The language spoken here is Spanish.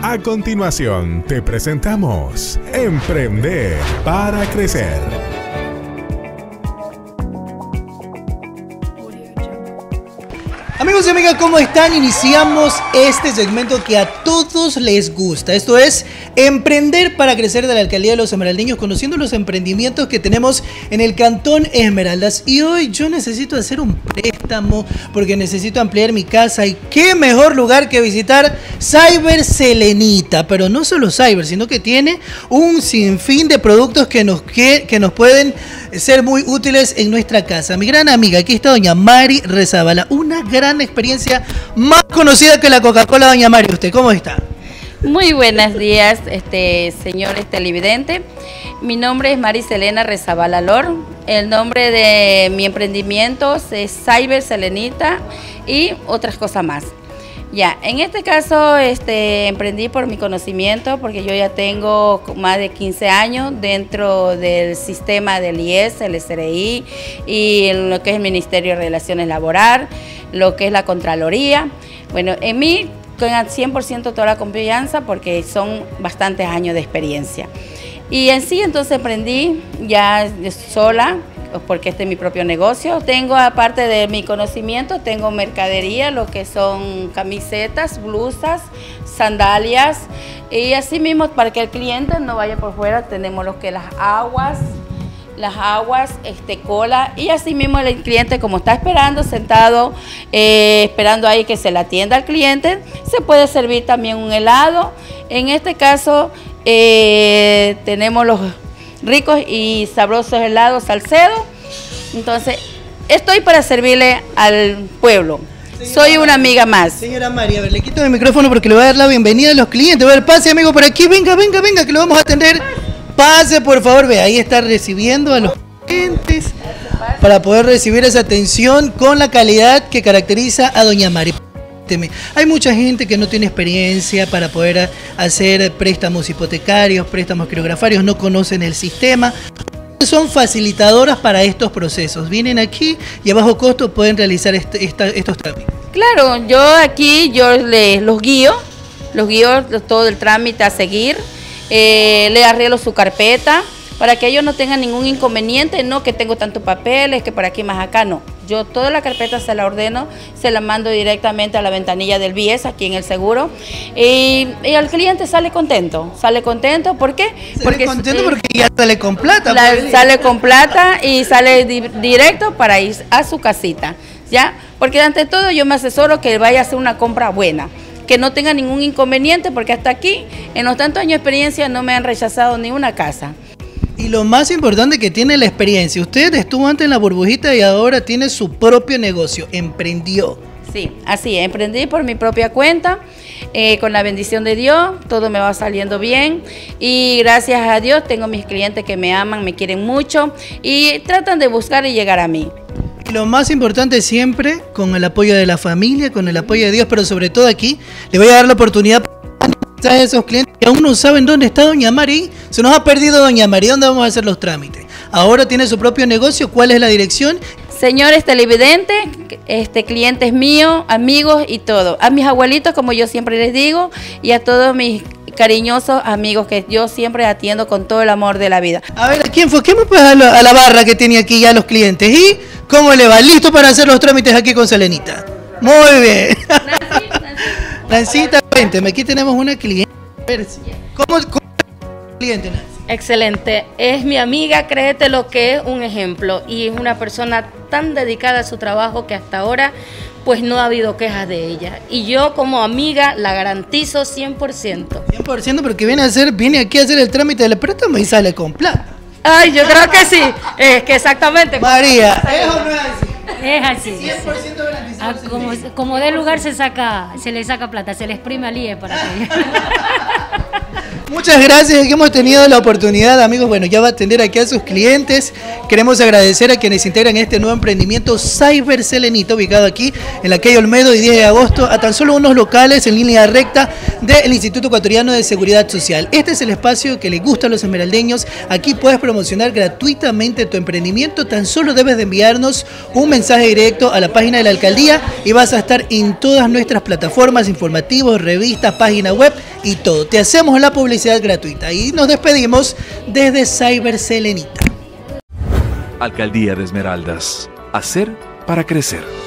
A continuación, te presentamos Emprender para Crecer. Amigos y amigas, ¿cómo están? Iniciamos este segmento que a todos les gusta. Esto es Emprender para Crecer de la Alcaldía de los Esmeraldeños, conociendo los emprendimientos que tenemos en el Cantón Esmeraldas. Y hoy yo necesito hacer un préstamo porque necesito ampliar mi casa. Y qué mejor lugar que visitar Cyber Selenita. Pero no solo Cyber, sino que tiene un sinfín de productos que nos pueden ser muy útiles en nuestra casa. Mi gran amiga, aquí está doña Mari Rezabala, una gran experiencia, más conocida que la Coca-Cola. Doña Mari, ¿usted cómo está? Muy buenos días, señor televidente. Mi nombre es Mari Selena Rezabala Lor. El nombre de mi emprendimiento es Cyber Selenita y otras cosas más. Ya, en este caso emprendí por mi conocimiento, porque yo ya tengo más de 15 años dentro del sistema del IES, el SRI y lo que es el Ministerio de Relaciones Laborales, lo que es la Contraloría. Bueno, en mí con 100% toda la confianza porque son bastantes años de experiencia. Y en sí entonces emprendí ya sola, porque este es mi propio negocio. Tengo, aparte de mi conocimiento, tengo mercadería, lo que son camisetas, blusas, sandalias, y así mismo para que el cliente no vaya por fuera, tenemos lo que las aguas, cola, y así mismo el cliente, como está esperando, sentado, esperando ahí que se le atienda al cliente, se puede servir también un helado. En este caso tenemos los ricos y sabrosos helados Salcedo. Entonces, estoy para servirle al pueblo. Soy una amiga más. Señora María, a ver, le quito el micrófono porque le voy a dar la bienvenida a los clientes. A ver, pase, amigo, por aquí, venga, que lo vamos a atender. Pase, por favor, ve, ahí está recibiendo a los clientes para poder recibir esa atención con la calidad que caracteriza a doña Mari. Hay mucha gente que no tiene experiencia para poder hacer préstamos hipotecarios, préstamos quirografarios, no conocen el sistema. Son facilitadoras para estos procesos. Vienen aquí y a bajo costo pueden realizar estos trámites. Claro, yo aquí los guío todo el trámite a seguir, le arreglo su carpeta para que ellos no tengan ningún inconveniente, no que tengo tantos papeles, que por aquí más acá, no. Yo toda la carpeta se la ordeno, se la mando directamente a la ventanilla del BIES, aquí en el seguro, y el cliente sale contento. ¿Por qué? Porque ya sale con plata. Sale con plata y sale directo para ir a su casita, ¿ya? Porque ante todo yo me asesoro que vaya a hacer una compra buena, que no tenga ningún inconveniente, porque hasta aquí, en los tantos años de experiencia, no me han rechazado ni una casa. Y lo más importante que tiene la experiencia, usted estuvo antes en la burbujita y ahora tiene su propio negocio, emprendió. Sí, así, emprendí por mi propia cuenta, con la bendición de Dios, todo me va saliendo bien y gracias a Dios tengo mis clientes que me aman, me quieren mucho y tratan de buscar y llegar a mí. Y lo más importante siempre, con el apoyo de la familia, con el apoyo de Dios, pero sobre todo aquí, le voy a dar la oportunidad a esos clientes que aún no saben dónde está doña Mari. Se nos ha perdido doña Mari. ¿Dónde vamos a hacer los trámites? Ahora tiene su propio negocio. ¿Cuál es la dirección? Señores televidentes, clientes míos, amigos y todo. A mis abuelitos, como yo siempre les digo, y a todos mis cariñosos amigos que yo siempre atiendo con todo el amor de la vida. A ver, aquí enfoquemos pues a la barra que tiene aquí ya los clientes. ¿Y cómo le va? ¿Listo para hacer los trámites aquí con Selenita? Muy bien. Nancita, cuénteme, aquí tenemos una cliente. ¿Cómo es la cliente, Nancy? Excelente, es mi amiga, créete lo que es un ejemplo y es una persona tan dedicada a su trabajo que hasta ahora pues no ha habido quejas de ella y yo como amiga la garantizo 100%. 100% porque viene aquí a hacer el trámite del préstamo y sale con plata. Ay, yo creo que sí, es que exactamente. María, ¿es o no es así? Es así. 100% garantizado. Como del lugar se le saca plata, se le exprime al IE para que... Muchas gracias que hemos tenido la oportunidad, amigos. Bueno, ya va a atender aquí a sus clientes. Queremos agradecer a quienes integran este nuevo emprendimiento Cyber Selenita, ubicado aquí en la calle Olmedo y 10 de agosto, a tan solo unos locales en línea recta del Instituto Ecuatoriano de Seguridad Social. Este es el espacio que les gusta a los esmeraldeños. Aquí puedes promocionar gratuitamente tu emprendimiento. Tan solo debes de enviarnos un mensaje directo a la página de la alcaldía y vas a estar en todas nuestras plataformas, informativos, revistas, página web y todo. Te hacemos la publicidad gratuita y nos despedimos desde Cyber Selenita. Alcaldía de Esmeraldas. Hacer para crecer.